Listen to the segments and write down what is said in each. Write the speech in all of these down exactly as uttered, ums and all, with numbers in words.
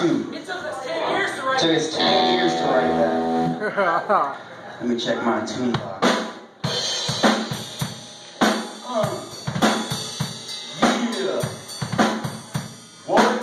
two. It took us ten years to write It took us ten years to write that. Let me check my tune box. Uh, yeah. What?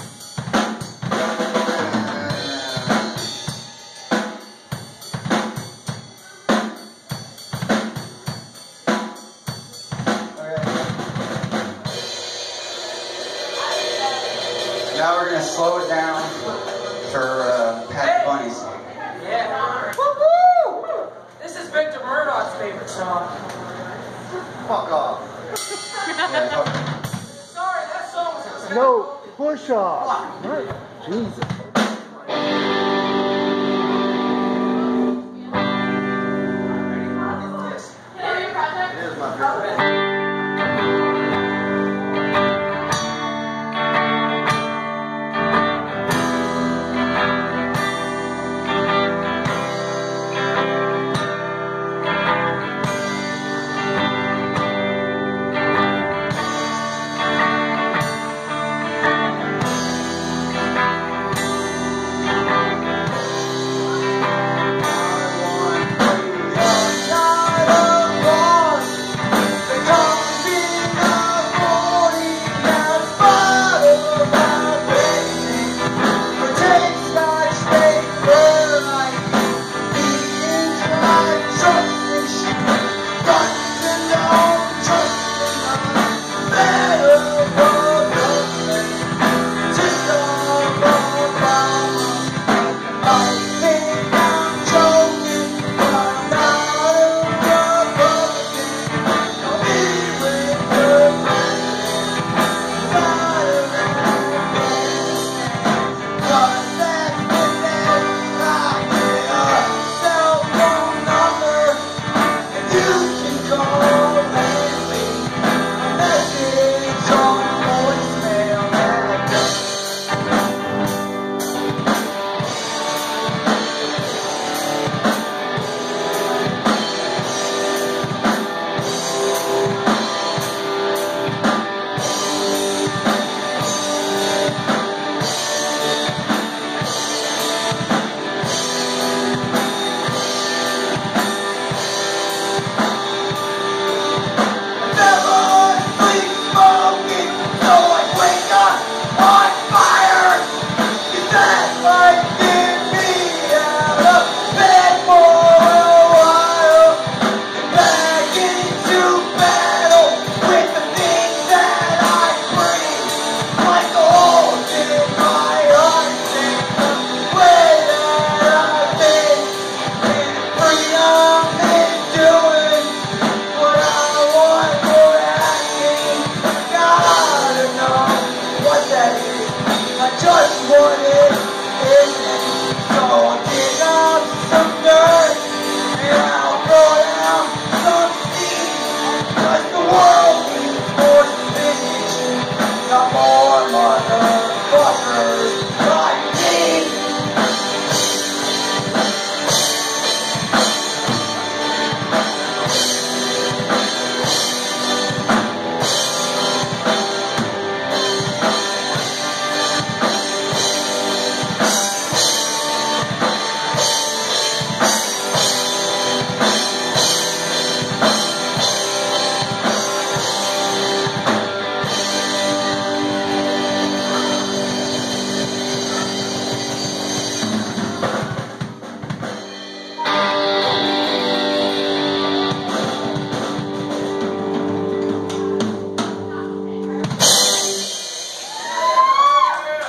Now we're gonna slow it down for uh, Pat the Bunny's song. Yeah. Woo-hoo! This is Victor Murdoch's favorite song. Fuck off. Yeah, fuck. Sorry, that song was No, push off. Jesus.